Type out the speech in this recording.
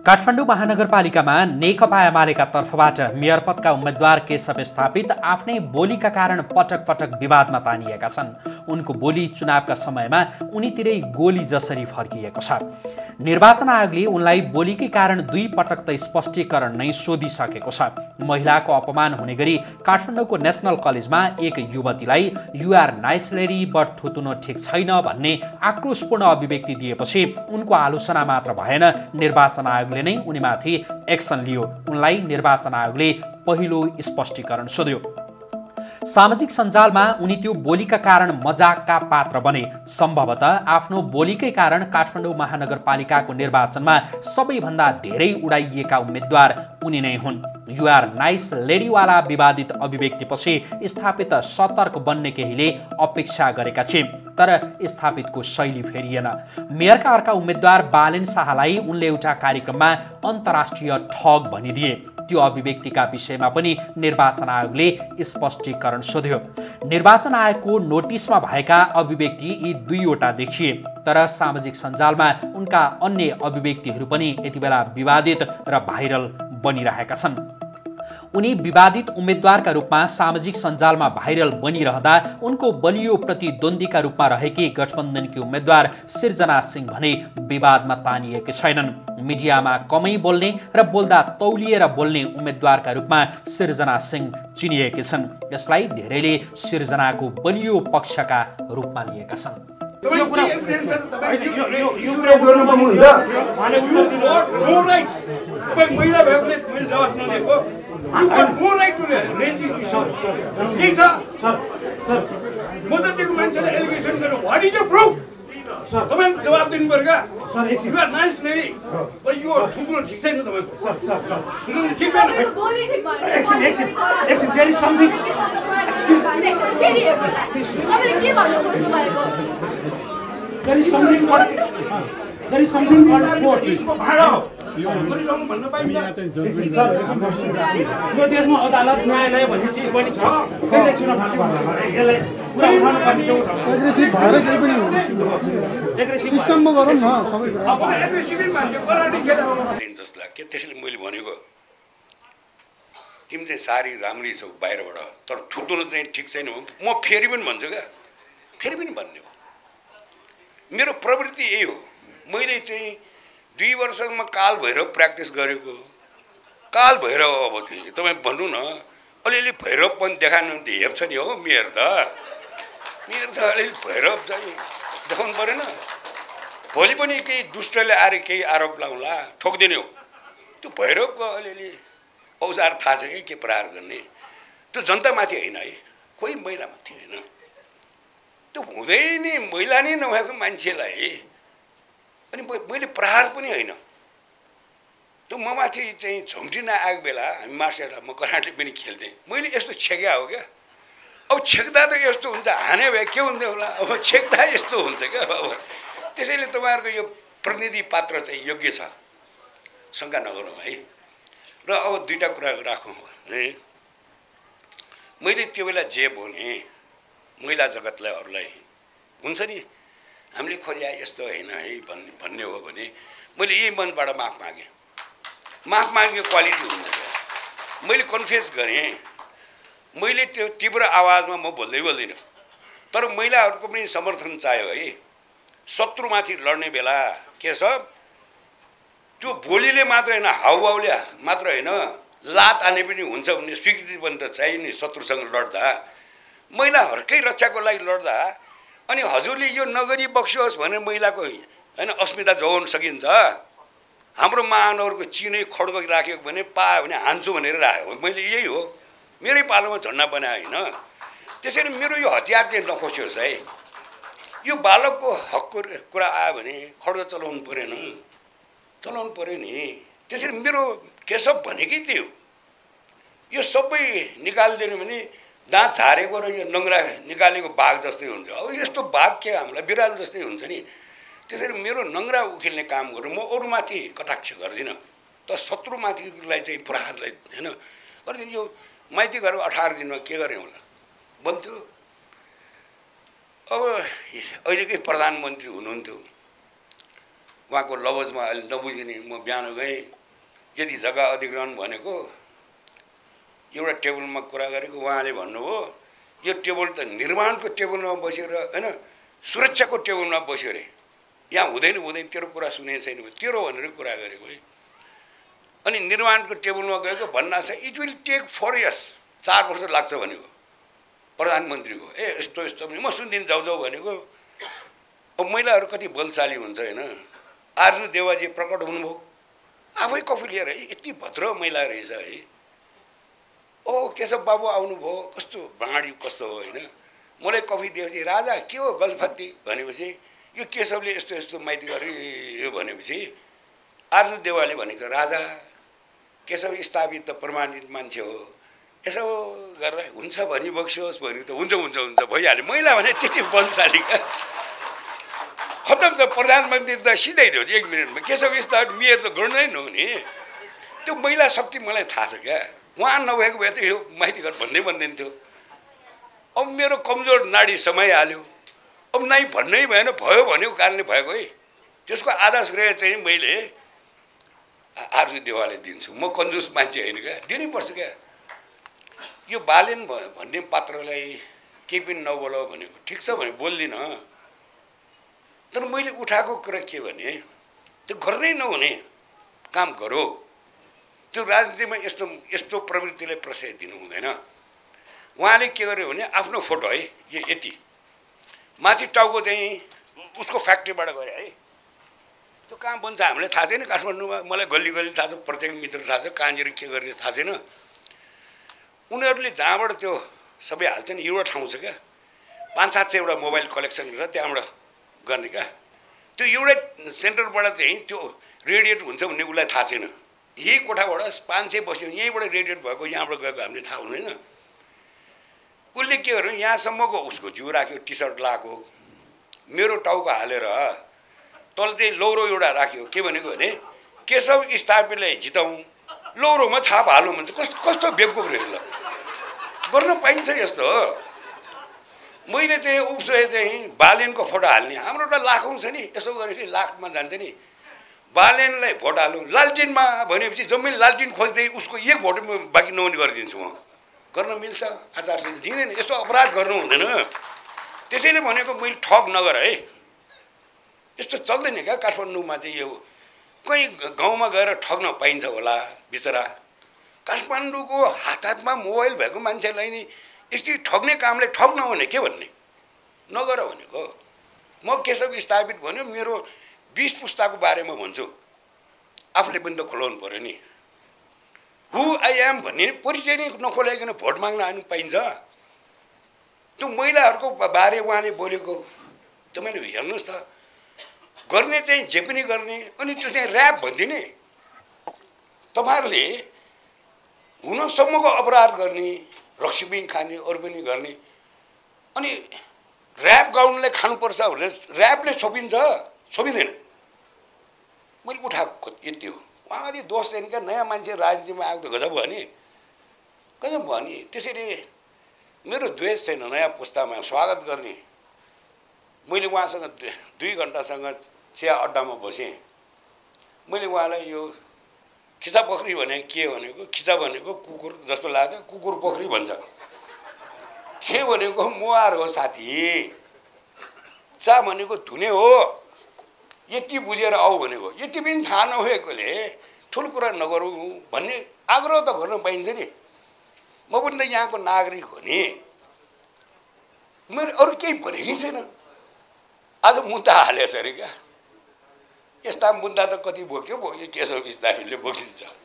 काठमाडौँ महानगरपालिकामा नेकपा एमालेका तर्फबाट मेयर पदका उम्मेद्वार केशव स्थापित आफ्नै बोलीका कारण पटक पटक विवादमा तानिएका छन्। उनको बोली चुनावका समयमा उनीतिरै गोली जसरी फर्किएको छ। निर्वाचन आयोगले उनलाई बोलीकै कारण 2 पटक त स्पष्टीकरण नै सोधिसकेको छ। महिलाको अपमान हुने गरी काठमाडौँको नेशनल कलेजमा एक युवतीलाई युआर नाइस लेडी बट थुतुनो ठिक छैन भन्ने आक्रोशपूर्ण अभिव्यक्ति दिएपछि उनको आलोचना मात्र भएन, निर्वाचन आयोगले नै उनीमाथि एक्सन लियो। उनलाई निर्वाचन आयोगले पहिलो स्पष्टीकरण सोध्यो। सामाजिक सञ्जालमा उनी त्यो बोलीका कारण मजाकका पात्र बने। सम्भवतः आफ्नो बोलीकै कारण काठमाडौँ महानगरपालिकाको निर्वाचनमा सबैभन्दा धेरै उडाइएका उम्मेद्वार उनी नै हुन्। युआर नाइस लेडीवाला विवादित अभिव्यक्तिपछि स्थापित सतर्क बन्ने केहीले अपेक्षा गरेका थिए, तर स्थापितको शैली फेरिएन। मेयरका अर्का उम्मेद्वार बालेन शाहलाई उनले एउटा कार्यक्रममा अन्तर्राष्ट्रिय ठग भनिदिए। त्यो अभिव्यक्तिका विषयमा पनि निर्वाचन आयोगले स्पष्टीकरण सोध्यो। निर्वाचन आयोगको नोटिसमा भएका अभिव्यक्ति यी 2वटा देखिए, तर सामाजिक सञ्जालमा उनका अन्य अभिव्यक्तिहरू पनि यति बेला विवादित र भाइरल बनिरहेका छन्। उनी विवादित उम्मेद्वारका रूपमा सामाजिक सञ्जालमा भाइरल बनिरहँदा उनको बलियो प्रतिद्वन्द्वीका रूपमा रहेकी गठबन्धनकी उम्मेद्वार सिर्जना सिंह भने विवादमा तानिएकी छैनन्। मिडियामा कमै बोल्ने र बोल्दा तौलिएर बोल्ने उम्मेद्वारका रूपमा सिर्जना सिंह चिनिएकी छन्। यसलाई धेरैले सिर्जनाको बलियो पक्षका रूपमा लिएका छन्। जवाब दिनु पर्यो क्या? युआर नाइस लेडी बट यो ठुलो ठिक छैन तपाईको। ठिक छैन। एकछिन देयर इज समथिङ यो देशमा अदालत न्यायालय भन्ने चिज पनि छ। त्यसले चुनाव यसलाई पुरा उठाउनु पर्ने एग्रेसिभ भएर केही पनि हुँदैन। सिस्टममा गरौँ न सबै अब एग्रेसिभ मान्छे कराटे खेलाउनु जस्तो लाग्यो। त्यसैले मैले भनेको तिमी चाहिँ सारी राम्री छौ बाहिरबाट, तर थुतुनो चाहिँ ठिक छैन। म फेरि पनि भन्छु क्या, फेरि पनि भन्ने हो। मेरो प्रवृत्ति यही हो। मैले चाहिँ 2 वर्षमा काल भैरव प्र्याक्टिस गरेको। काल भैरव अब थिएँ तपाईँ भन्नु न, अलिअलि भैरव पनि देखाउनु हेप्छ नि हो। मेयर त अलिअलि भैरव चाहिँ देखाउनु परेन। भोलि पनि केही दुष्टले आएर केही आरोप लगाउला ठोकिदिने हो। त्यो भैरवको अलिअलि औजार थाहा छ कि के प्रहार गर्ने। त्यो जनतामाथि होइन है, कोही महिलामाथि होइन। त्यो हुँदै नि महिला नै नभएको मान्छेलाई अनि मैले प्रहार पनि होइन। त्यो ममाथि चाहिँ झम्टिन आएको बेला हामी मार्सेर म कराटे पनि खेल्थेँ। मैले यस्तो छेक्या हो क्या। अब छेक्दा त यस्तो हुन्छ, हाने भए के हुन्थ्यो होला। अब छेक्दा यस्तो हुन्छ क्या। अब त्यसैले तपाईँहरूको यो प्रतिनिधि पात्र चाहिँ योग्य छ, शङ्का नगरौँ है। र अब 2टा कुरा राखौँ है। मैले त्यो बेला जे भने महिला जगतलाई अरूलाई हुन्छ नि हामीले खोजे यस्तो होइन है भन्ने हो भने मैले यही मनबाट माफ मागेँ। माफ माग्ने क्वालिटी हुन्छ। मैले कन्फेस गरेँ। मैले त्यो तीव्र आवाजमा म बोल्दिनँ, तर महिलाहरूको पनि समर्थन चाहियो है। शत्रुमाथि लड्ने बेला केशव त्यो बोलीले मात्र होइन, हाउभाउले मात्र होइन, लात आने पनि हुन्छ भन्ने स्वीकृति पनि त चाहियो नि। शत्रुसँग लड्दा, महिलाहरूकै रक्षाको लागि लड्दा अनि हजुरले यो नगरी बक्सियोस् भने महिलाको होइन अस्मिता जोगाउन सकिन्छ। हाम्रो महानुभावहरूको चिनै खड्को राख्यो भने पायो भने हान्छु भनेर राख्यो। मैले यही हो, मेरै पालोमा झन्डा बनाए होइन। त्यसैले मेरो यो हतियार चाहिँ नखोसियोस् है। यो बालकको हकको कुरा आयो भने खड्को चलाउनु परेन, चलाउनु पऱ्यो नि। त्यसरी मेरो केशव भनेकै त्यो यो सबै निकालिदिनु भने दाँत झारेको र यो नङ्ग्रा निकालेको बाघ जस्तै हुन्छ। अब यस्तो बाघ के हामीलाई बिरालो जस्तै हुन्छ नि। त्यसरी मेरो नङ्ग्रा उखेल्ने काम गरेर म अरूमाथि कटाक्ष गर्दिनँ, तर शत्रुमाथिलाई चाहिँ प्रहारलाई होइन गरिदिनु। यो माइती घर 18 दिनमा के गरेँ होला भन्थ्यो। अब अहिलेकै प्रधानमन्त्री हुनुहुन्थ्यो, उहाँको लवजमा अहिले नबुझिने म बिहान गएँ यदि जग्गा अधिग्रहण भनेको एउटा टेबलमा कुरा गरेको उहाँले भन्नुभयो यो टेबल त निर्माणको टेबलमा बसेर हैन सुरक्षाको टेबलमा बस्यो रे यहाँ हुँदैन तेरो कुरा सुनेको छैन तेरो भनेर कुरा गरेको है अनि निर्माणको टेबलमा गएको भन्ना छ इट विल टेक 4 इयर्स 4 वर्ष लाग्छ भनेको प्रधानमन्त्रीको यस्तो पनि म सुन्दिन जाऊ भनेको अब महिलाहरू कति बलशाली हुन्छ हैन आर्जु देवाजी प्रकट हुनुभयो आफै कफी लिएर यति भद्र महिला रहेछ है ओ केशव बाबु आउनुभयो कस्तो भाँडी कस्तो हो हैन मलाई कफी दिएपछि राजा के हो गल्फत्ती भनेपछि यो केशवले यस्तो माइती गर्यो भनेपछि आर्जु देवाले भनेको राजा केशव स्थापित त प्रमाणित मान्छे हो यसो गरेर हुन्छ भनी बक्सियोस् भनेको त हुन्छ भइहाल्यो महिला भने त्यति बलशाली का खतम त प्रधानमन्त्री त सिधै दियो 1 मिनेटमा केशव स्थापित मेयर त गर्नै नहुने त्यो महिला शक्ति मलाई थाहा छ क्या उहाँ नभएको भए त यो माइती घर भन्दैन थियो अब मेरो कमजोर नाडी समय हाल्यो अब नाइ भन्नै भएन भयो भनेको कारणले भएको है त्यसको आधा श्रेय चाहिँ मैले आर्जु देवाले दिन्छु म कन्जुस मान्छे हैन क्या दिनै पर्छ क्या यो बालेन भन्ने पात्रलाई केही पनि नबोल भनेको ठिक छ भने बोल्दिन तर मैले उठाएको कुरा के भने त्यो गर्दै नहुने काम गरो त्यो राजनीतिमा यस्तो प्रवृत्तिले प्रशय दिनु हुँदैन उहाँले के गर्यो भने आफ्नो फोटो है यो यति माथि टाउको चाहिँ उसको फ्याक्ट्रीबाट गरे है त्यो कहाँ बन्छ हामीलाई थाहा छैन काठमाडौँमा मलाई गल्ली थाहा छ प्रत्येक मित्र थाहा छ कहाँनिर के गर्ने थाहा छैन उनीहरूले जहाँबाट त्यो सबै हाल्छन् एउटा ठाउँ छ क्या 5-700 एउटा मोबाइल कलेक्सन गरेर त्यहाँबाट गर्ने क्या त्यो एउटा सेन्टरबाट चाहिँ त्यो रेडिएट हुन्छ भन्ने उसलाई थाहा छैन यही कोठाबाट 500 बस्यो यहीँबाट रेडिएट भएको यहाँबाट गएको हामीले थाहा हुँदैन उसले के गर्यो यहाँसम्मको उसको जिउ राख्यो टी सर्ट लगाएको मेरो टाउको हालेर तल चाहिँ लौरो एउटा राख्यो के भनेको भने केशव स्थापितलाई जिताउँ लौरोमा छाप हालौँ भन्छ कस्तो बेवकुफ रहेछ ल गर्न पाइन्छ यस्तो मैले चाहिँ उसले चाहिँ बालेनको फोटो हाल्ने हाम्रो त लाखौँ छ नि यसो गरेपछि लाखमा जान्छ नि बालेनलाई भोट हालौँ लालटिनमा भनेपछि जम्मै लालटिन खोज्दै उसको एक भोट बाँकी नहुने गरिदिन्छु म गर्न मिल्छ आचार संहिता दिँदैन यस्तो अपराध गर्नु हुँदैन त्यसैले भनेको मैले ठग नगर है यस्तो चल्दैन क्या काठमाडौँमा चाहिँ यो कहीँ गाउँमा गएर ठग्न पाइन्छ होला बिचरा काठमाडौँको हातमा मोबाइल भएको मान्छेलाई नि यसरी ठग्ने कामले ठग्न भने के भन्ने नगर भनेको म केशव स्थापित भन्यो मेरो 20 पुस्ताको बारेमा भन्छु आफूले पनि त खोलाउनु पर्यो नि हु आई एम भन्ने परिचय नै नखोलाइकन भोट माग्न आउनु पाइन्छ त्यो महिलाहरूको बारे उहाँले बोलेको तपाईँले हेर्नुहोस् त गर्ने चाहिँ जे पनि गर्ने अनि त्यो चाहिँ ऱ्याप भनिदिने तपाईँहरूले हुनसम्मको अपराध गर्ने रक्सी पनि खाने अरू पनि गर्ने अनि ऱ्याप गाउनलाई खानुपर्छ भनेर ऱ्यापले छोपिँदैन मैले उठाएको यति हो उहाँले दोष छैन क्या नयाँ मान्छे राजनीतिमा आएको त गजब भयो नि त्यसरी मेरो द्वेष छैन नयाँ पुस्तामा स्वागत गर्ने मैले उहाँसँग 2 घन्टासँग चिया अड्डामा बसेँ मैले उहाँलाई यो खिचा पोखरी भने के भनेको खिचा भनेको कुकुर जस्तो लाग्छ कुकुर पोखरी भन्छ के भनेको मुहार हो साथी चा भनेको धुने हो यति बुझेर आऊ भनेको यति पनि थाहा नभएकोले ठुलो कुरा नगरौँ भन्ने आग्रह त गर्न पाइन्छ नि म पनि त यहाँको नागरिक हो नि मेरो अरू केही भनेकै छैन आज मुद्दा हालेछ अरे क्या यस्ता मुद्दा त कति बोक्यो केशव स्थापितले बोकिन्छ